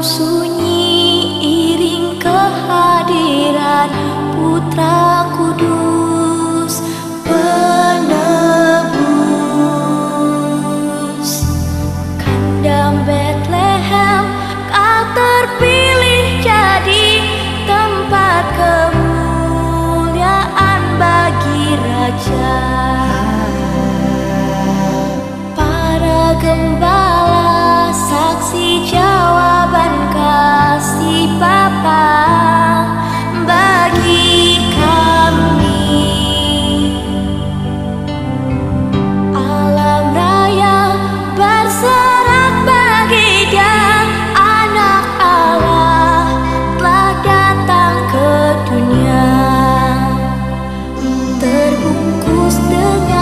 sunyi iring kehadiran Putra Kudus penebus. Kandang Betlehem, kau terpilih jadi tempat kemuliaan bagi Raja. Para gembala saksi jawaban kasih Bapa bagi kami. Alam raya berserak bagi Dia, Anak Allah telah datang ke dunia, terbungkus dengan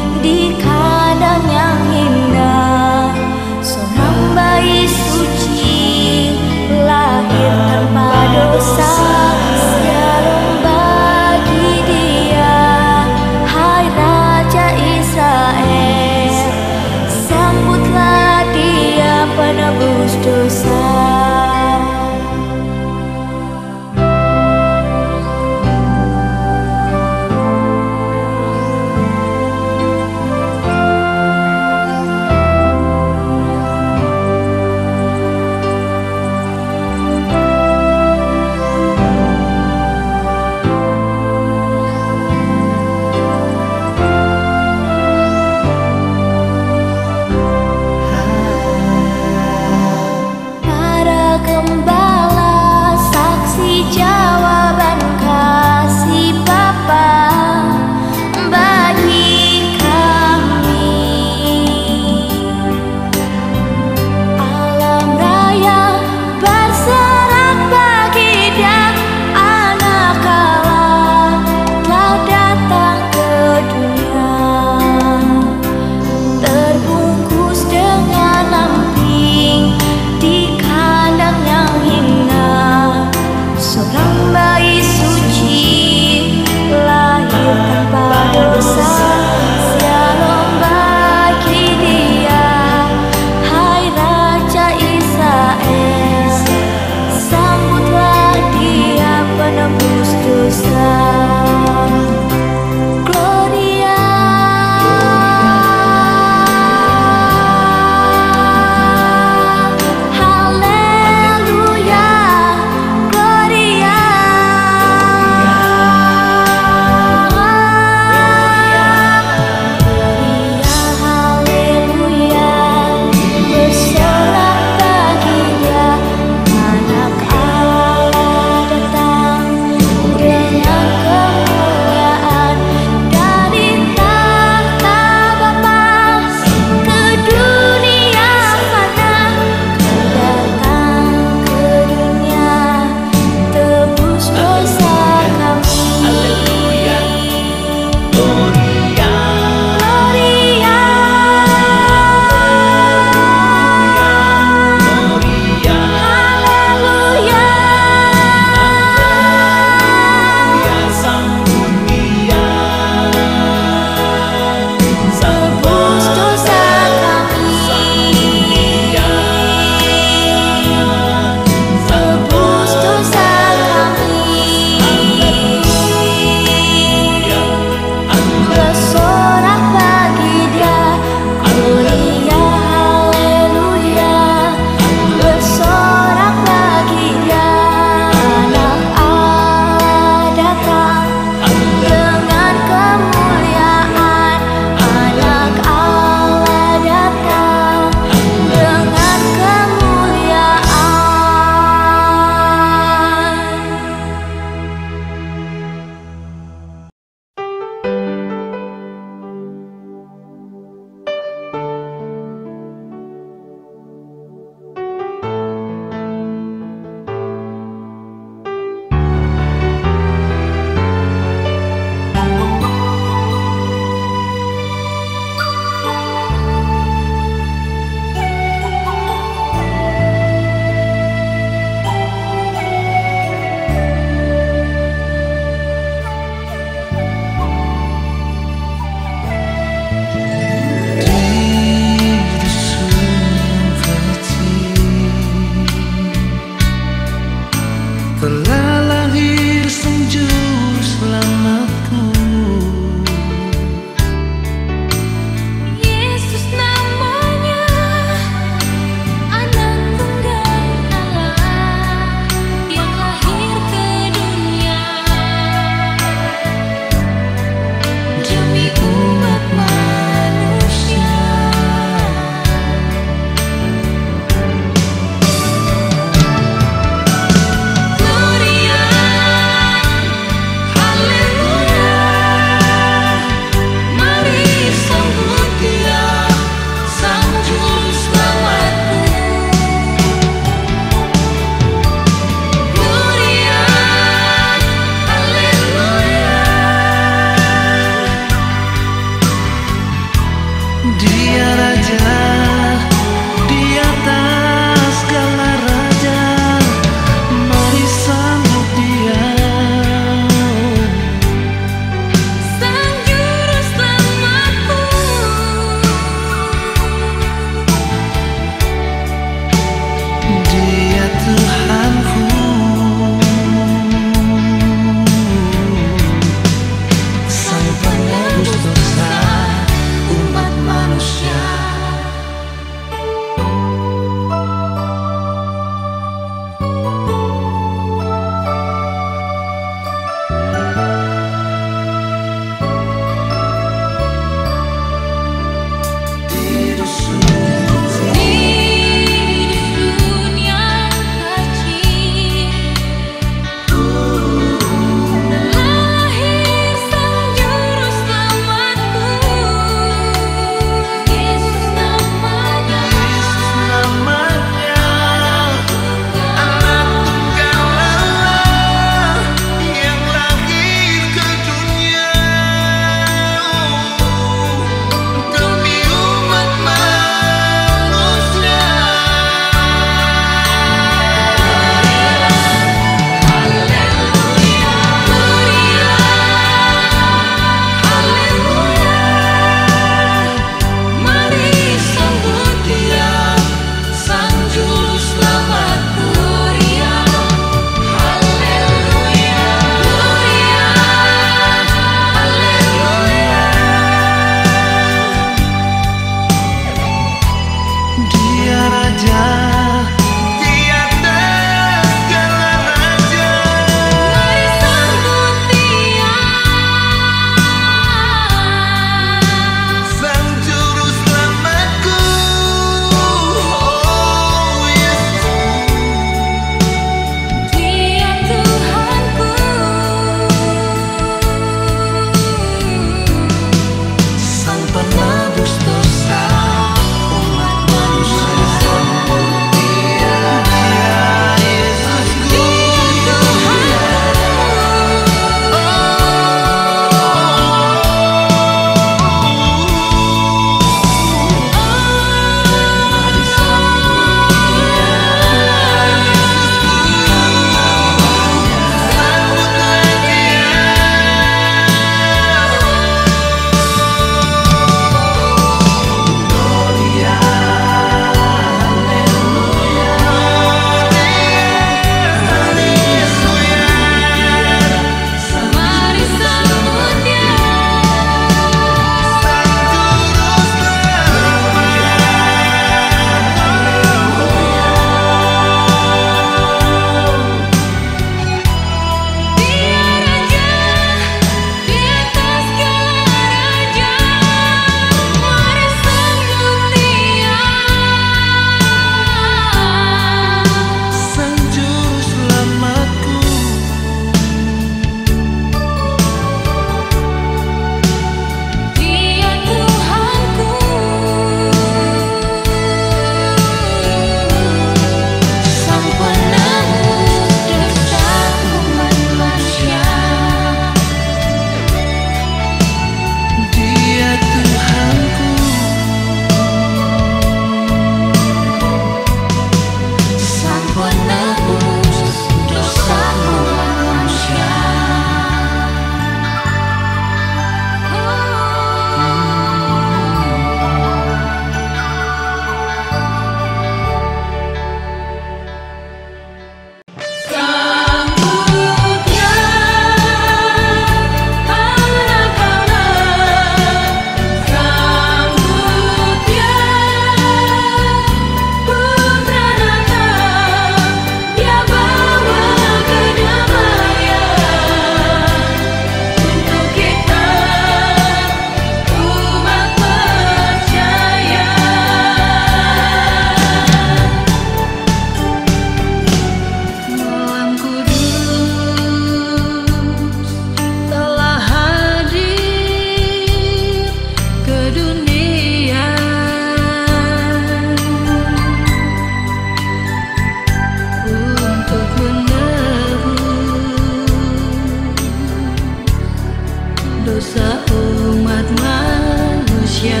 seumat manusia.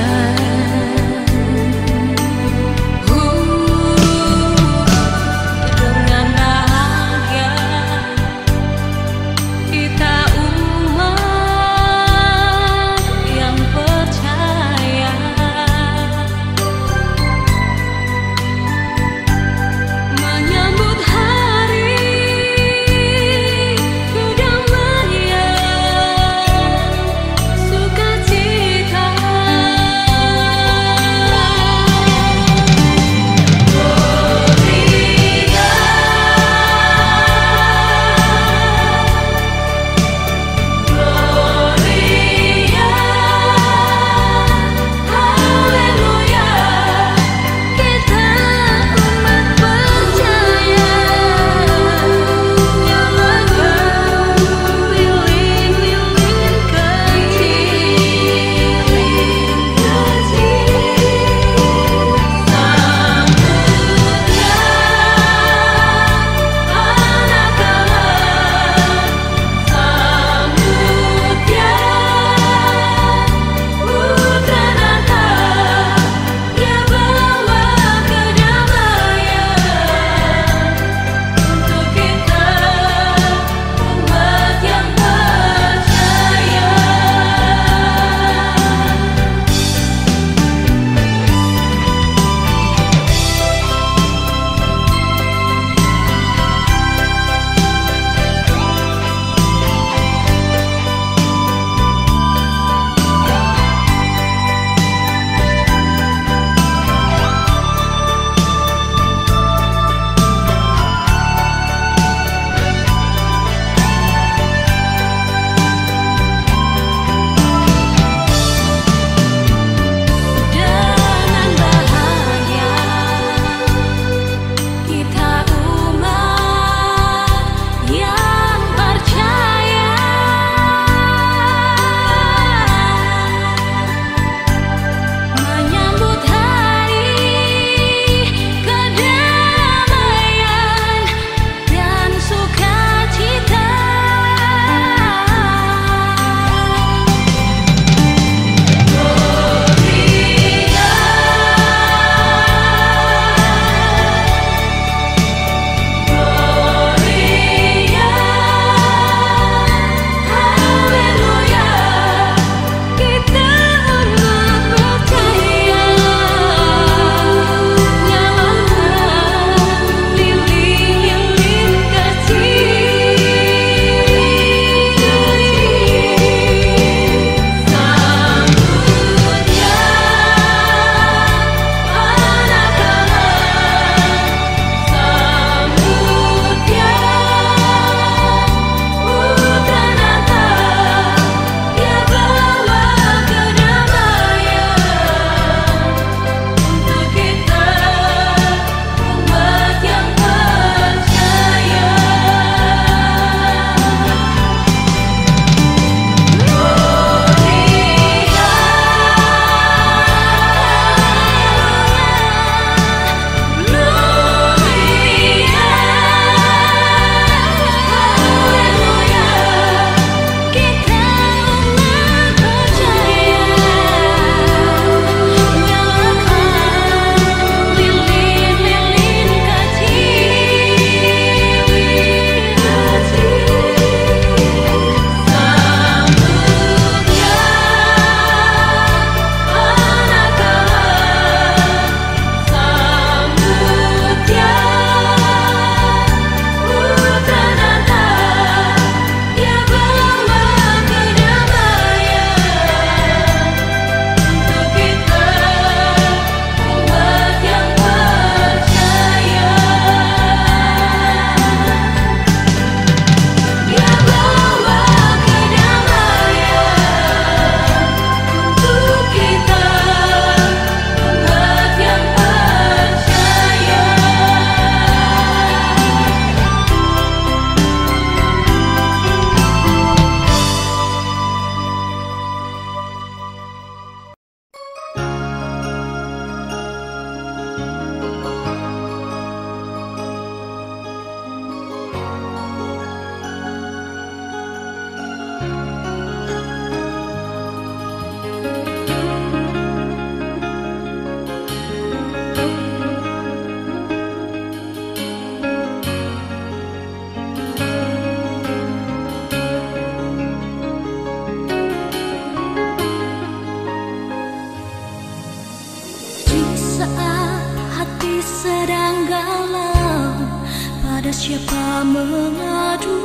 Dengan bahagia kita umat yang percaya menyambut hari kedamaian, sukacita. siapa mengadu.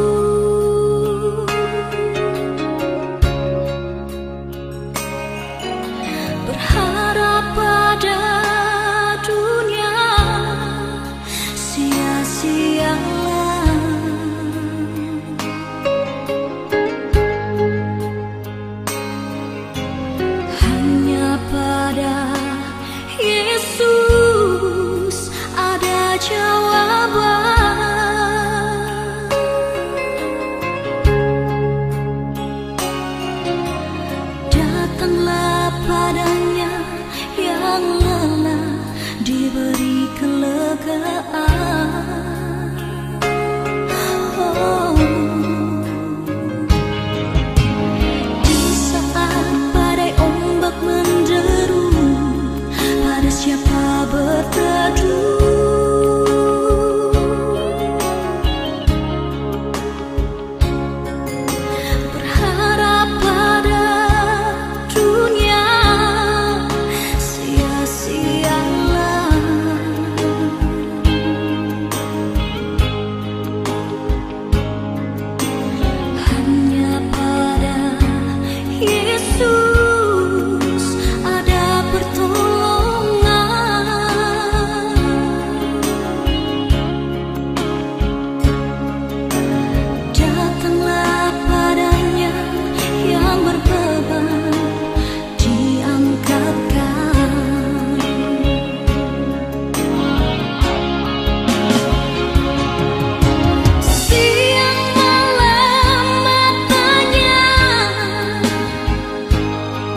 Berharap pada dunia sia-sialah. Hanya pada Yesus ada jawaban. Datanglah padanya yang lelah, diberi kelegaan. Oh. Di saat badai ombak menderu, pada siapa berteduh. Berharap pada dunia sia-sialah. Hanya pada Yesus ada pertolongan. Datanglah padanya yang berbeban, diangkatkan. Siang malam matanya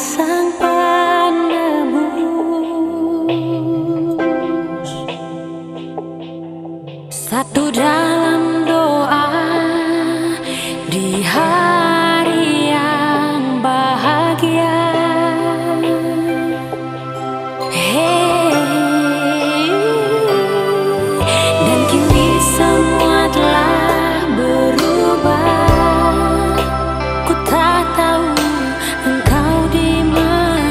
sang penebus. Satu dalam doa di hari yang bahagia. Hey, dan kini semua telah berubah. Ku tak tahu engkau di mana.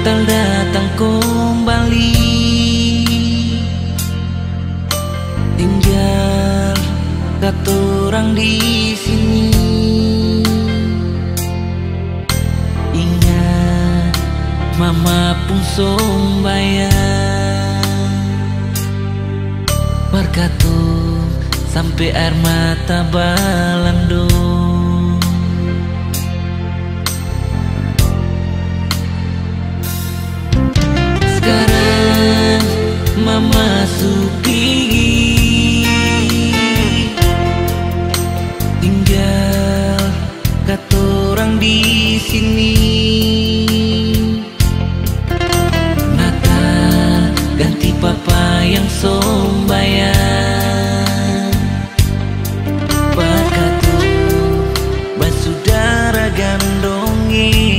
Natal datang kembali, tinggal katorang di sini. Ingat mama pun sombayang, berkatung sampai air mata balandung. Sekarang mama supi, tinggal katorang di sini. Natal ganti papa yang sombayang, berkatung basudara gandongi.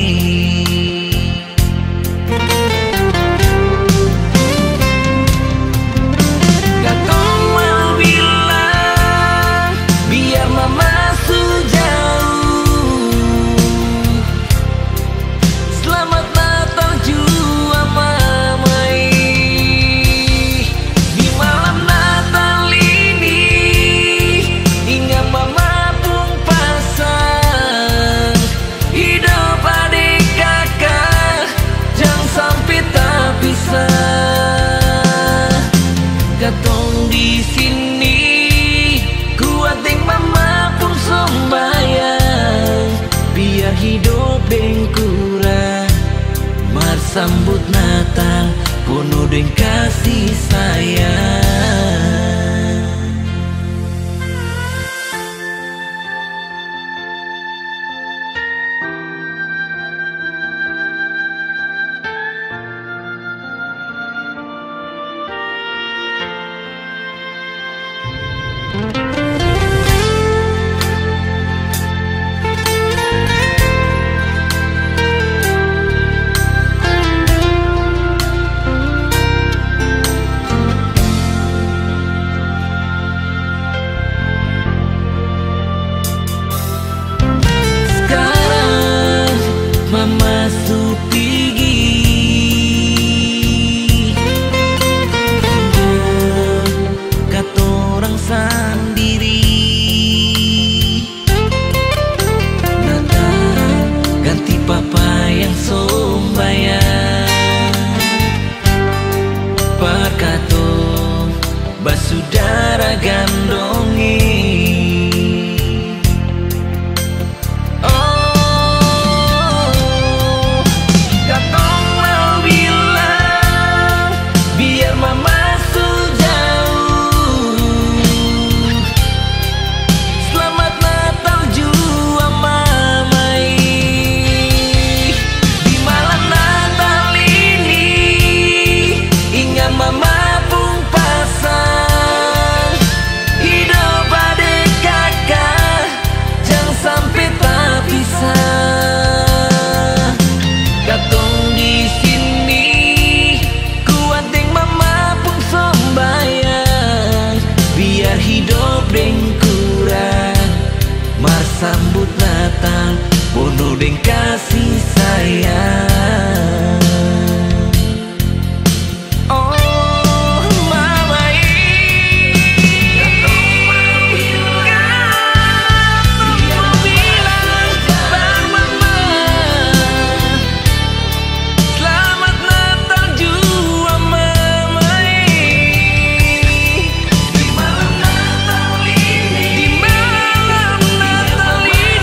Katong di sini kuat deng mama pun sombayang, biar hidup deng kurang. Marsambut Natal penuh deng kasih sayang. Sekarang mama supigi, katorang sendiri. Natal ganti papa yang sombayang, berkatung basudara gandongi. Sambut Natal penuh deng kasih sayang. Oh mama, selamat Natal jua mama. Di malam Natal ini, di malam Natal ini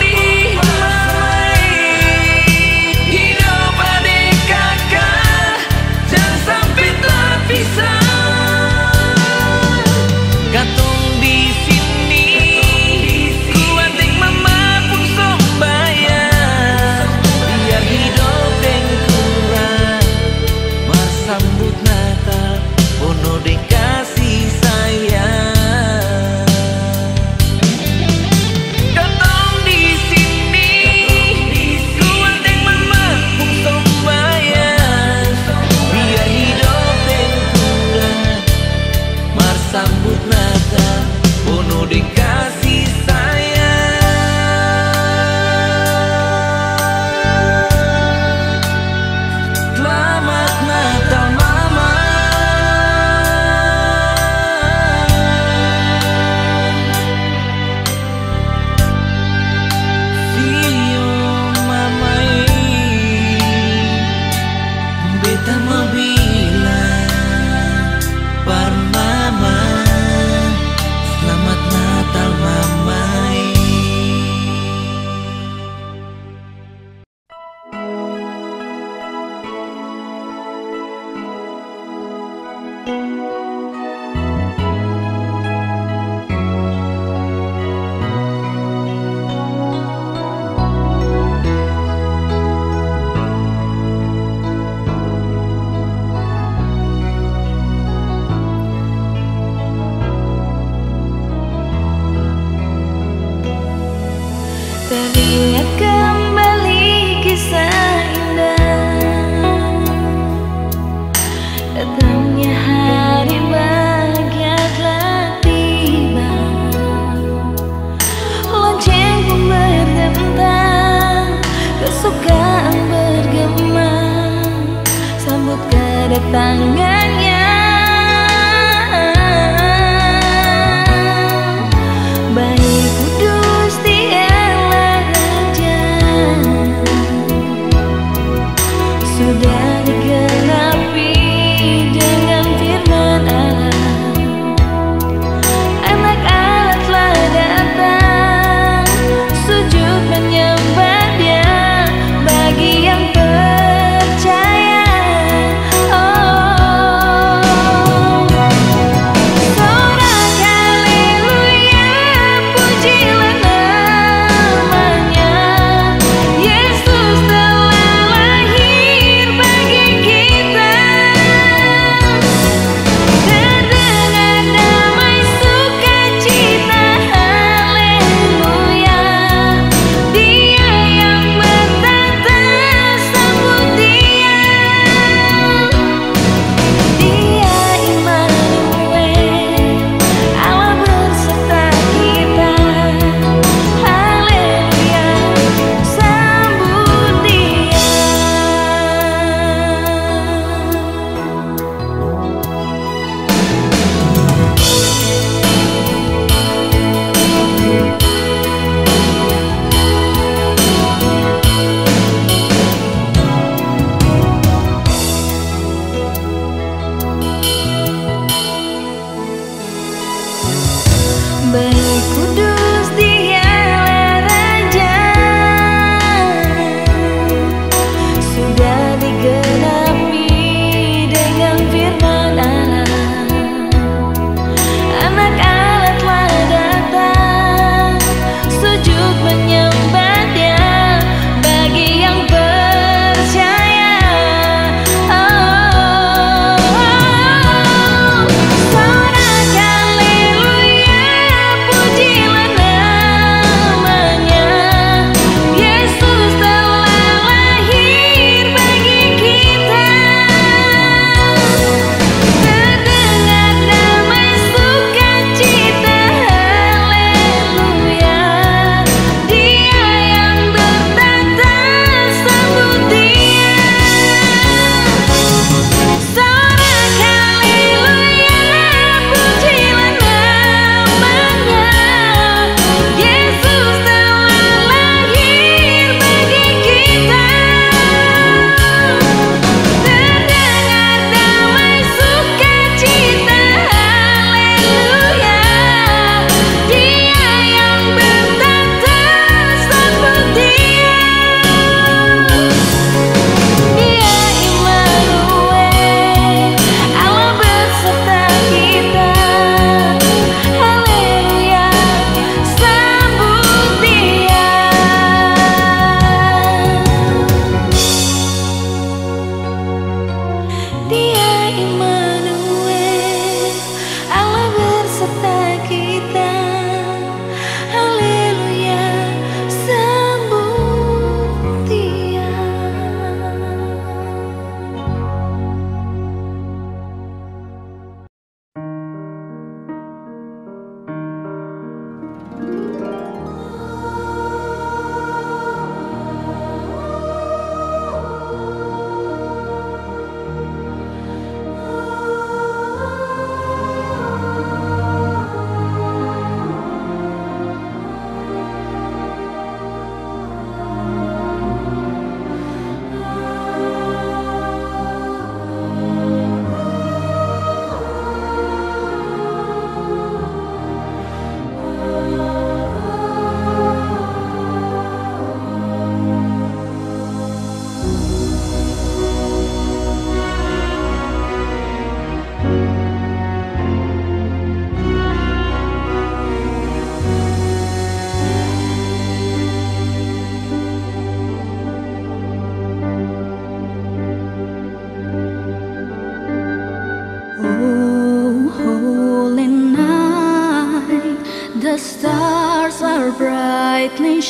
teringat kembali kisah indah. Datangnya hari bahagia telah tiba. Lonceng pun berdentang, kesukaan bergema, sambut kedatangannya. Baik kudus dialah raja, sudah digenapi dengan firman Allah. Anak Allah telah datang, sujud menyembah Dia bagi yang percaya. Oh,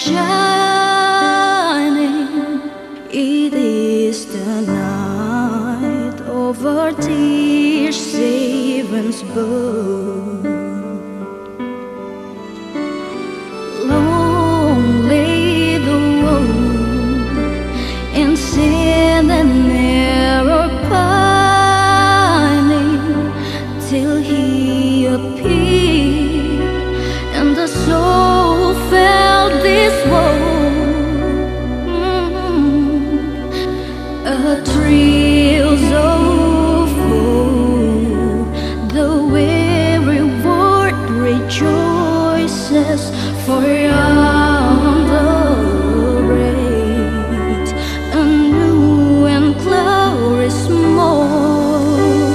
shining. It is the night over tears, Savens born. Long lay the road in sin and error pining, till he appeared and the soul felt this woe. A thrill so full, the weary world rejoices, for on the great a new and glorious morn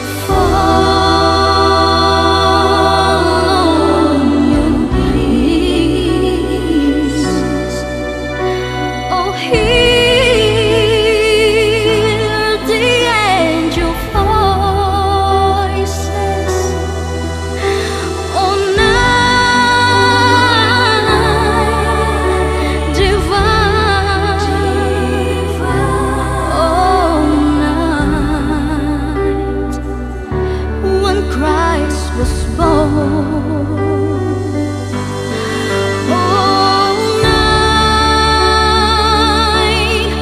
fall on your knees. Oh, hear the angel voices. Oh, night divine. Oh, night when Christ was born. Oh, night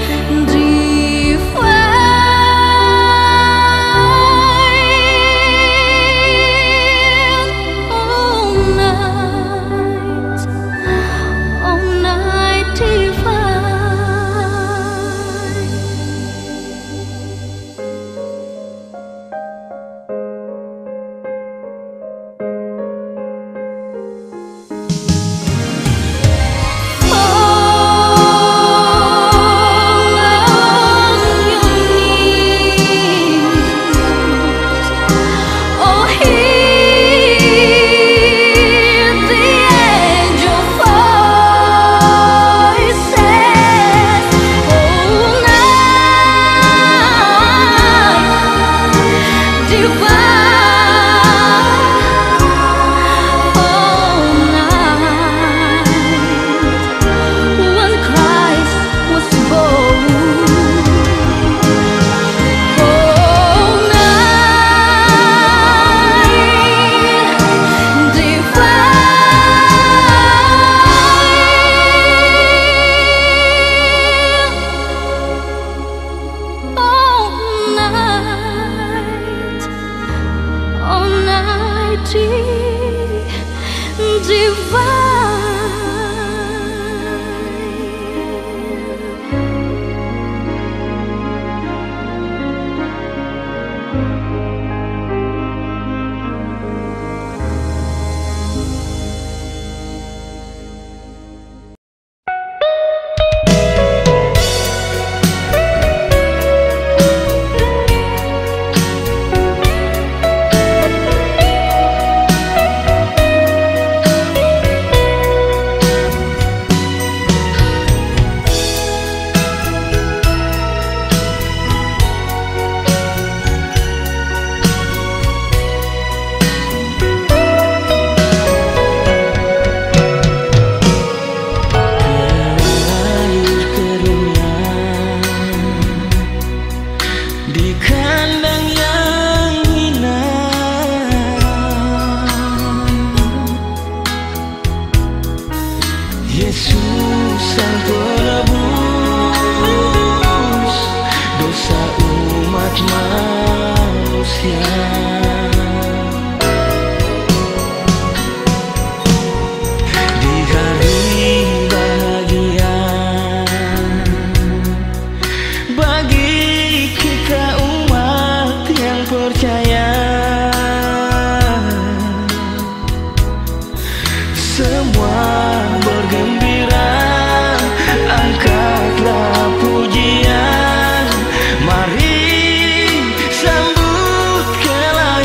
divine. Oh, night divine. Oh, hear the angel voices. Oh, night divine. Oh, night when Christ was born. Oh, night divine. Oh, night di kandang yang hina. Yesus sang penebus dosa umat manusia. Di hari bahagia bagi kita umat yang percaya, semua bergembira, angkatlah pujian, mari sambut kelak.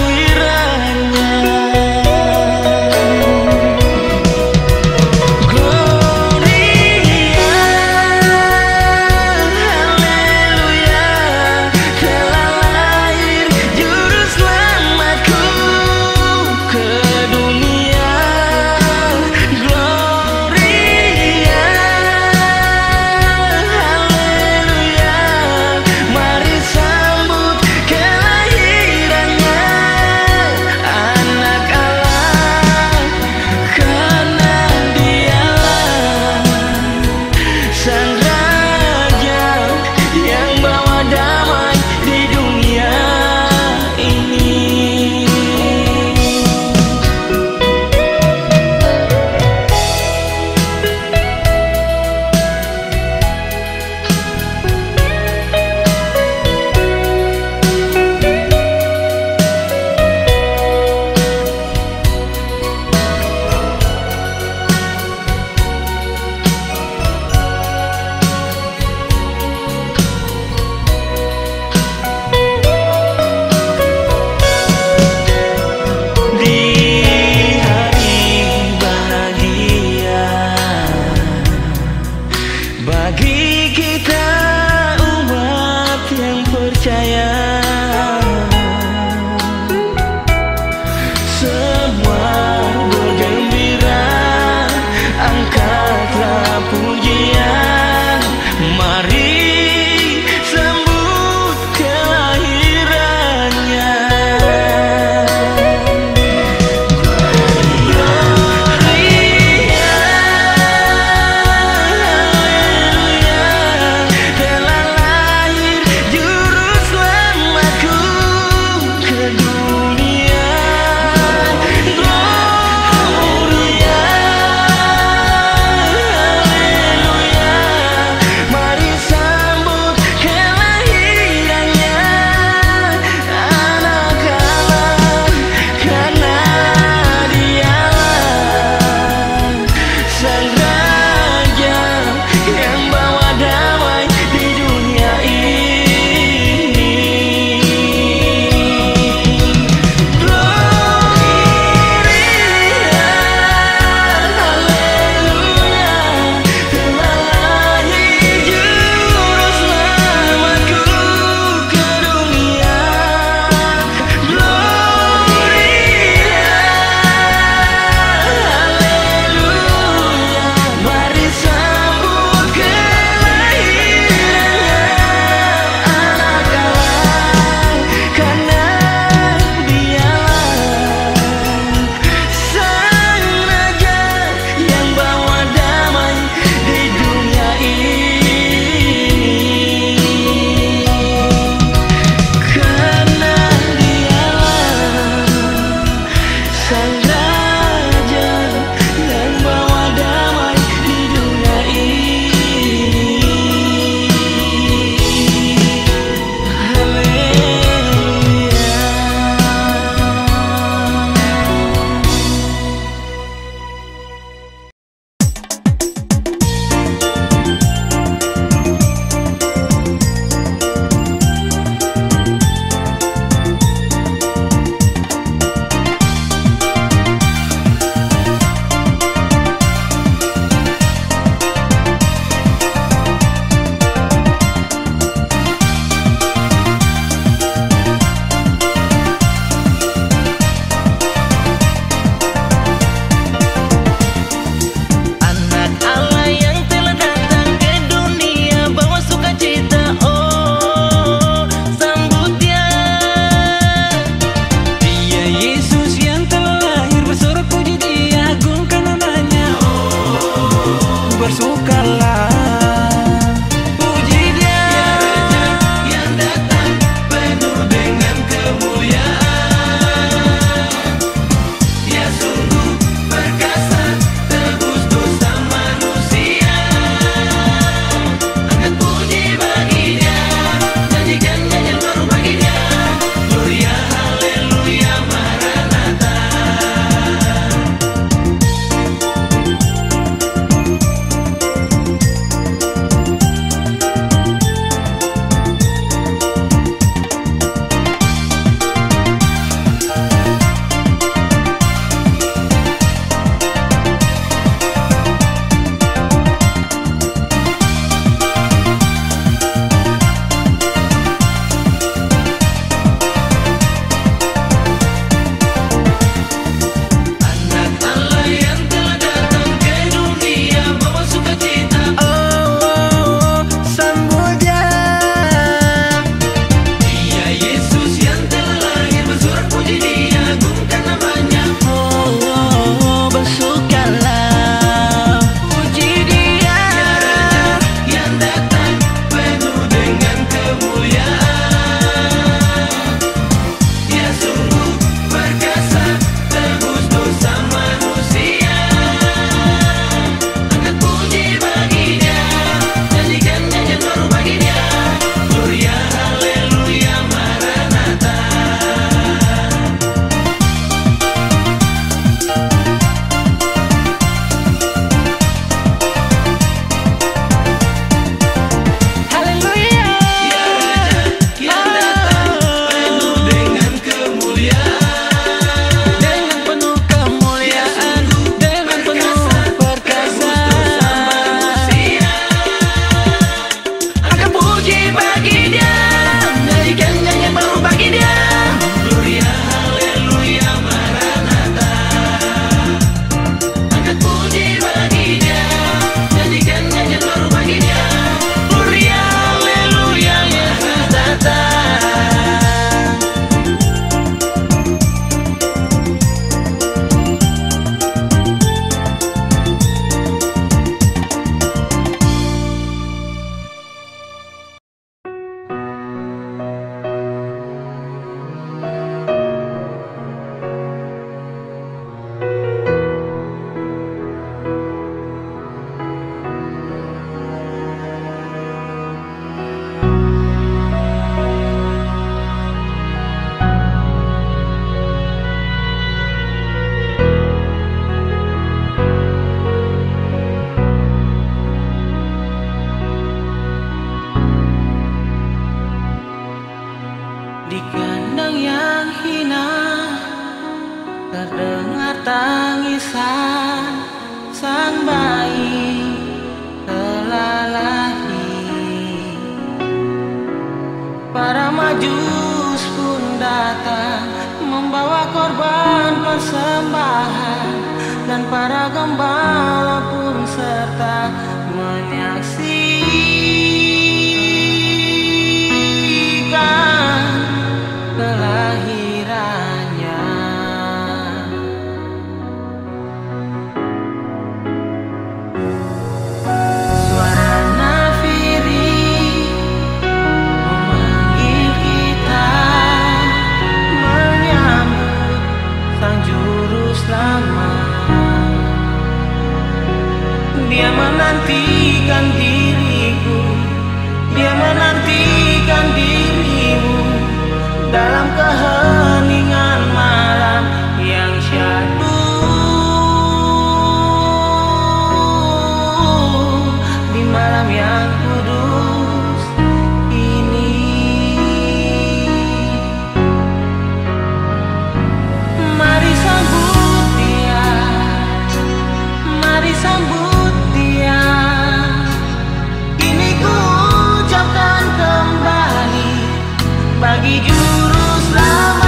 bagi kita umat yang percaya. Semua bergembira, angkatlah pujian, mari sambut kelahirannya. Gloria, haleluya, telah lahir juru selamatku ke dunia. Gloria, haleluya, mari sambut kelahirannya. Anak Allah, karena Dialah Sang Raja yang bawa damai di dunia ini. Gloria, haleluya, telah lahir juru selamatku ke dunia. Gloria, haleluya, mari sambut kelahirannya. Anak Allah, karena Dialah Sang Raja yang bawa damai di dunia ini. Karena Dialah Sang Raja yang bawa damai di dunia ini. Anak Allah yang telah datang ke dunia bawa sukacita, oh sambut Dia. Dia Yesus yang telah lahir, bersorak puji Dia, agungkan namanya. Oh, bersukalah, puji Dia. Yang datang penuh dengan kemuliaan, Dia sungguh perkasa, tebus dosa manusia. Angkat puji bagi Dia, nyanyikan nyanyian baru bagi Dia. Gloria, haleluya, Maranatha. Majus pun datang membawa korban persembahan, dan para gembala pun serta menyaksikan kelahirannya. Suara nafiri memanggil kita, menyambut sang juru selamat. Dia menantikan diriku, dia menantikan dirimu dalam keheningan malam yang syahdu. Di malam yang kudus ini, mari sambut dia, mari sambut dia. Kini ku ucapkan kembali bagi juru selamat.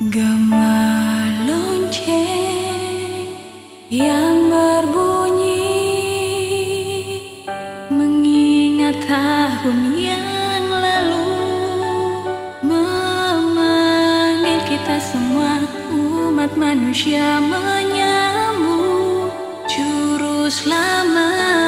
Gema lonceng yang berbunyi mengingat tahun yang lalu, memanggil kita semua umat manusia menyambut juru selamat.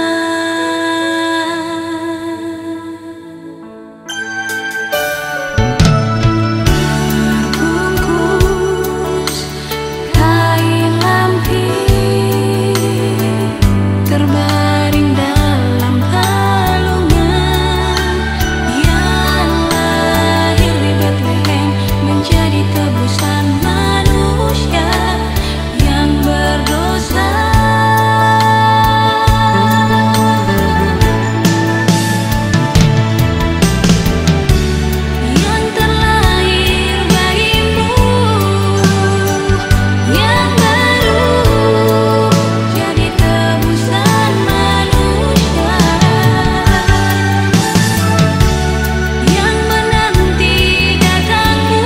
Terbaring dalam palungan yang lahir di Bethlehem, menjadi tebusan manusia yang berdosa. Yang terlahir bagimu, yang baru jadi tebusan manusia, yang menanti datangmu,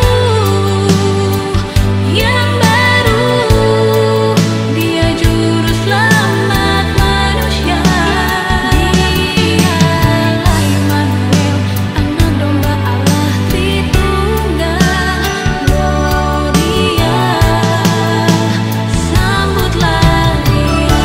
yang baru, dia juru selamat manusia. Dialah Immanuel, anak domba Allah Tritunggal. Gloria, sambutlah dia.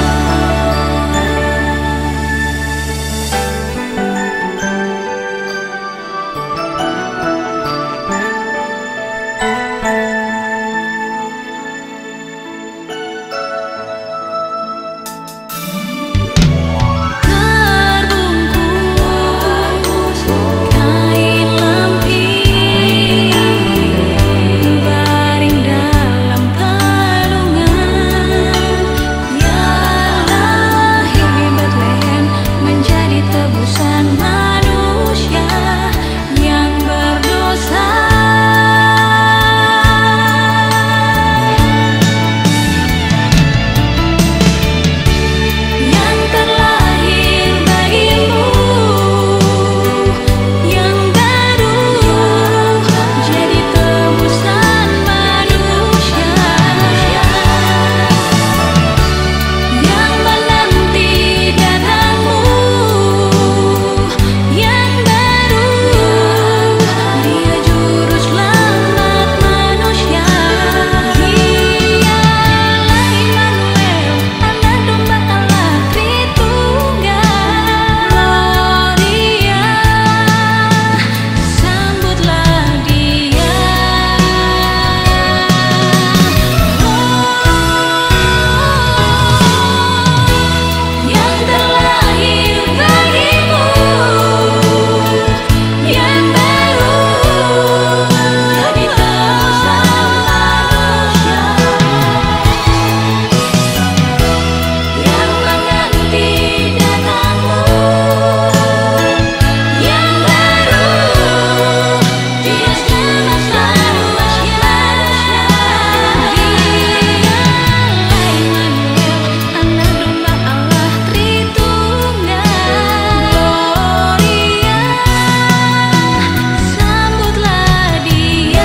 Terbungkus kain lampion, berbaring dalam palungan yang lahir di Bethlehem, menjadi tebusan manusia yang berdosa. Yang terlahir bagimu, yang baru jadi tebusan manusia, yang menanti datangmu, yang baru, dia juru selamat manusia. Dialah Immanuel, anak domba Allah Tritunggal. Gloria, sambutlah dia. Yang terlahir bagimu, yang baru jadi tebusan manusia, yang menanti datangmu, yang baru, dia selamat manusia. Dialah Immanuel, anak domba Allah Tritunggal. Gloria, sambutlah dia.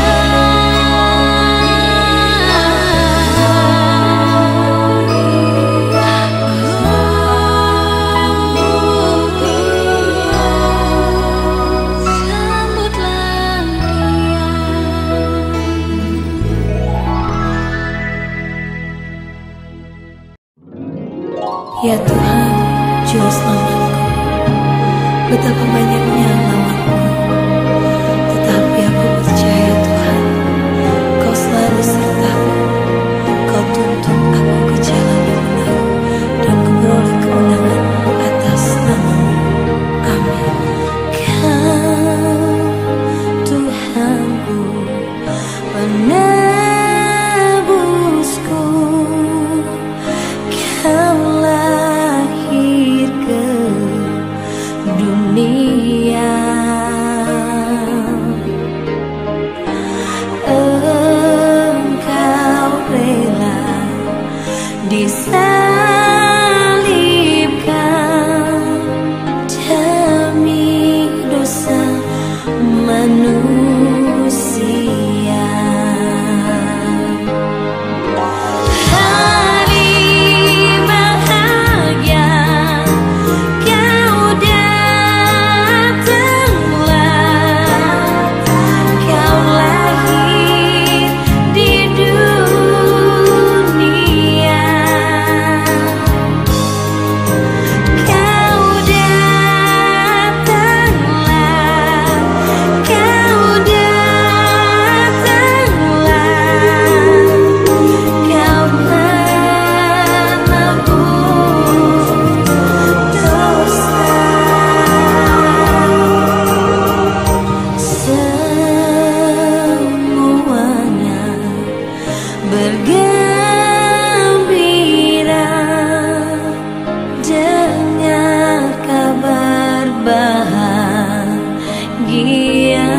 Sambutlah dia. Ya Tuhan, Juru Selamatku, betapa banyaknya lawanku, tetapi aku percaya Tuhan, Kau selalu sertaku. Kau tuntun aku ke jalan yang benar, dan kuperoleh kemenangan atas nama-Mu. Amin. Kau Tuhanku, penebusku, Kau lahir ke dunia. bergembira dengar kabar bahagia.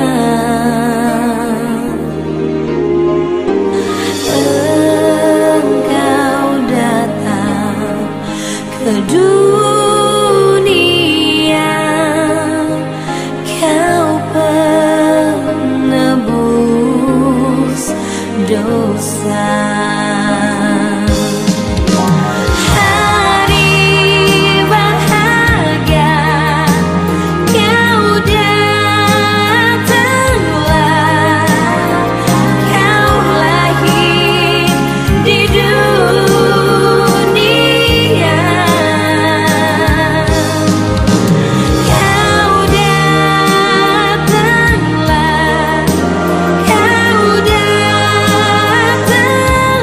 Engkau datang ke dunia, kau penebus dosa. Hari bahagia kau datanglah, kau lahir di dunia, kau datanglah, kau datanglah,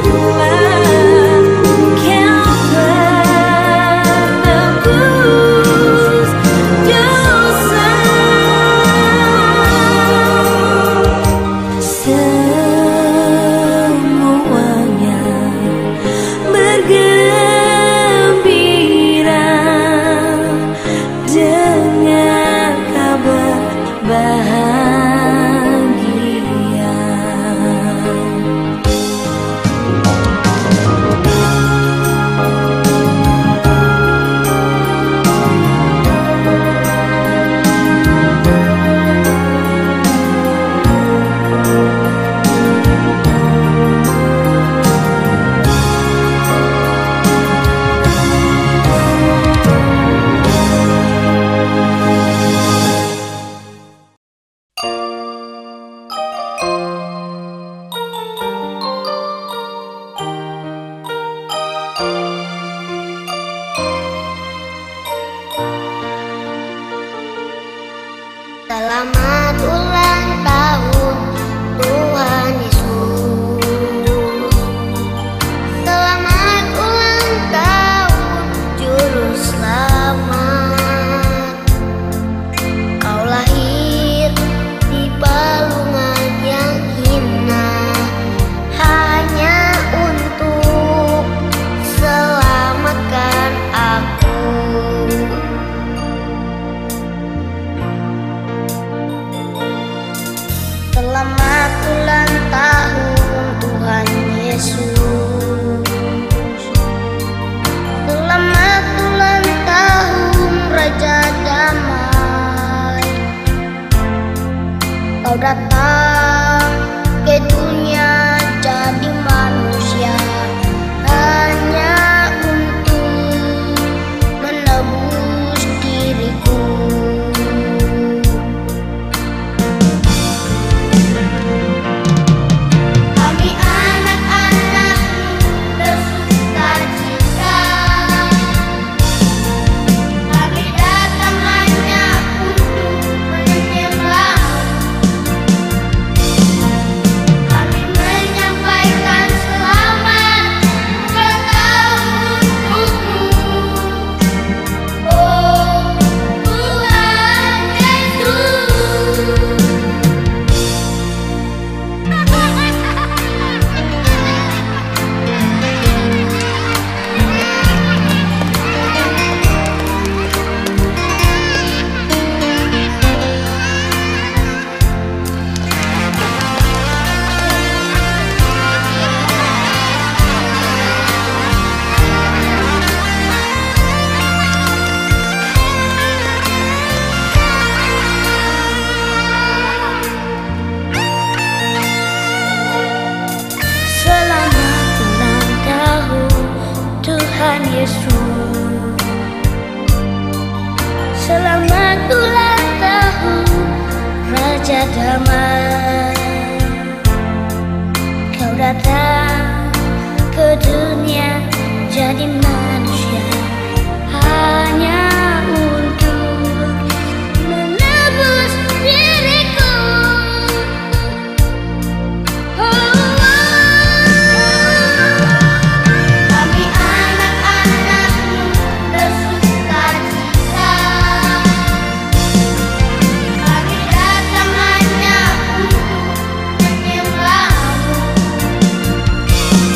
kau penebus dosa. Semuanya bergembira dengan kabar bahagia. Selamat ulang tahun Tuhan Yesus. Selamat ulang tahun Juru Selamat. Kau lahir di palungan yang hina, hanya untuk selamatkan aku. Selamat ulang tahun Tuhan Yesus. Selamat ulang tahun Raja Damai. Kau datang ke dunia jadi manusia, hanya untuk menebus diriku. Kami anak-anakmu bersuka cita. Kami datang hanya untuk menyembahmu. Kami menyampaikan selamat ulang tahun untukmu, oh Tuhan Yesus. Selamat ulang tahun Tuhan Yesus. Selamat ulang tahun Raja Damai. Kau datang ke dunia jadi manusia, hanya untuk menebus diriku. Kami anak-anakmu bersuka cita. Kami datang hanya untuk menyembahmu.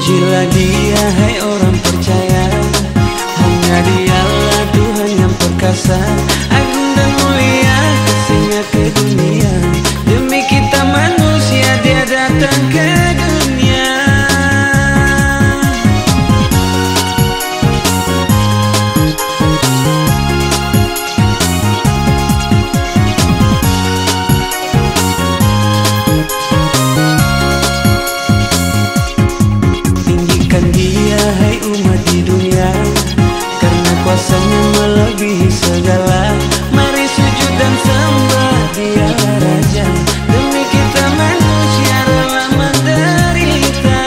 Pujilah Dia, hai orang percaya, hanya Dialah Tuhan yang perkasa. Agung dan mulia kasih-Nya ke dunia, demi kita manusia Dia datang ke dunia. Tinggikan Dia, hai umat di dunia, karena kuasa-Nya melebihi segala. Mari sujud dan sembah Dia Raja, demi kita manusia rela menderita.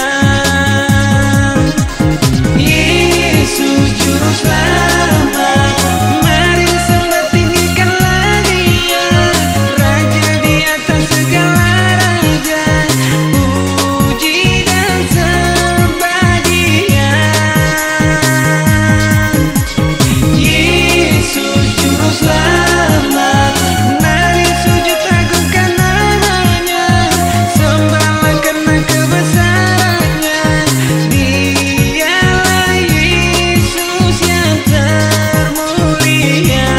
Yesus Juru Selamat, mari sembah tinggikanlah Dia, Raja di atas segala raja. Puji dan sembah Dia. Yesus Juru Selamat, mari sujud agungkan nama-Nya, sembahlah karena kebesaran-Nya. Dialah Yesus yang termulia.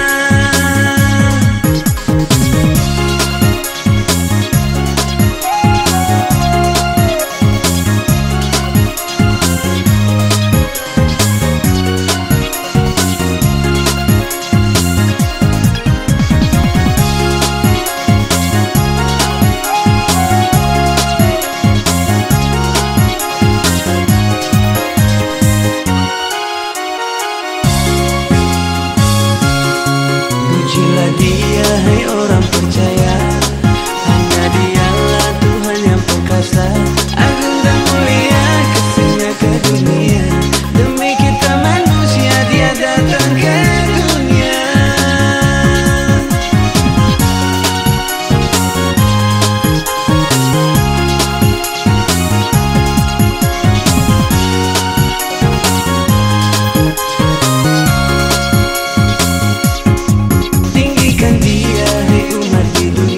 Pujilah Dia, hai orang percaya, hanya Dialah Tuhan yang perkasa. Agung dan mulia kasih-Nya ke dunia, demi kita manusia Dia datang ke dunia. Tinggikan Dia, hai umat di dunia,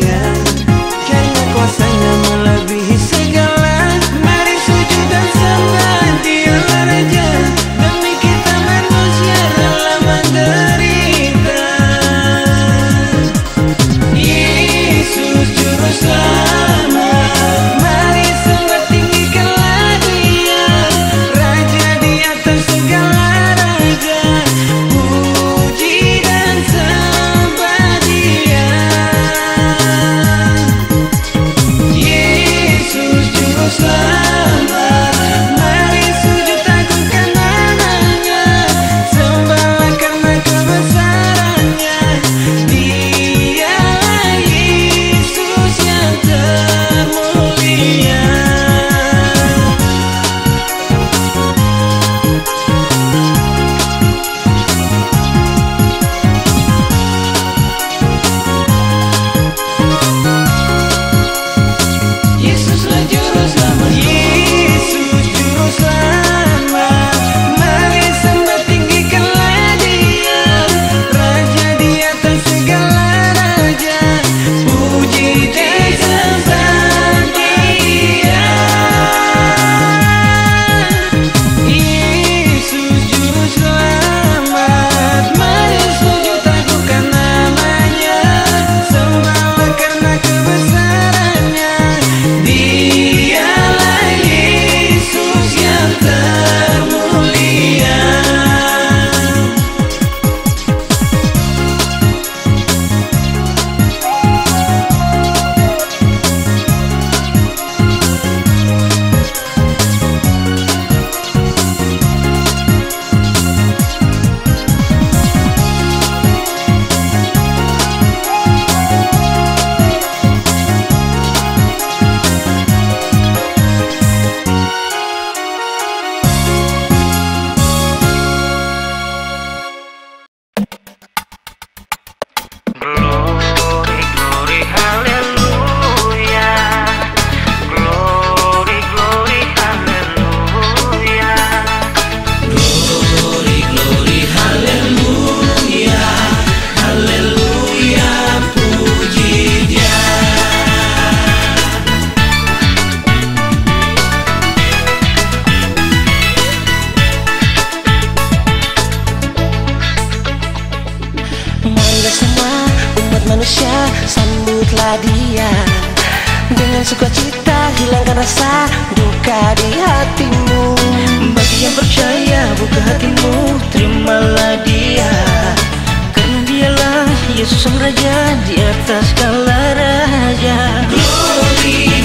manusia, sambutlah dia dengan sukacita, hilangkan rasa duka di hatimu. Bagi yang percaya, buka hatimu, terimalah dia, karena dialah Yesus Sang Raja di atas segala raja. Gloria